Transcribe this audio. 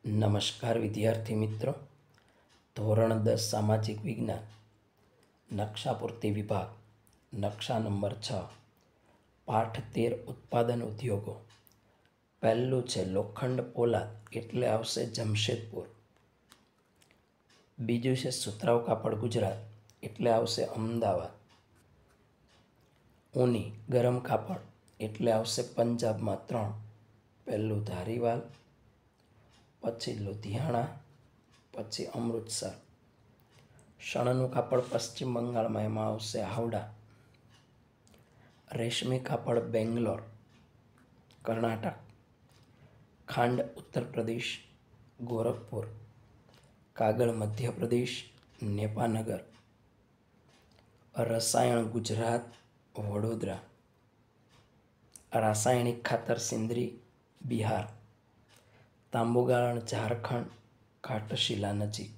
નમસ્કાર વિદ્યાર્થી મિત્રો. ધોરણ 10 સામાજિક વિજ્ઞાન નકશાપૂર્તિ વિભાગ નકશા નંબર 6 પાઠ 13 ઉત્પાદન ઉદ્યોગો. પહેલું છે લોખંડ પોલાદ એટલે આવશે જમશેદપુર. બીજું છે સુતરાઉ કાપડ ગુજરાત એટલે આવશે અમદાવાદ. ઊની ગરમ કાપડ એટલે આવશે પંજાબમાં 3. પહેલું ધારીવાલ, પછી લુધિયાણા, પછી અમૃતસર. શણનું કાપડ પશ્ચિમ બંગાળમાં, એમાં આવશે હાવડા. રેશમી કાપડ બેંગ્લોર કર્ણાટક. ખાંડ ઉત્તર પ્રદેશ ગોરખપુર. કાગળ મધ્યપ્રદેશ નેપાનગર. રસાયણ ગુજરાત વડોદરા. રાસાયણિક ખાતર સિંદરી બિહાર. તાંબુ ગાળણ ઝારખંડ ઘાટશિલા નજીક.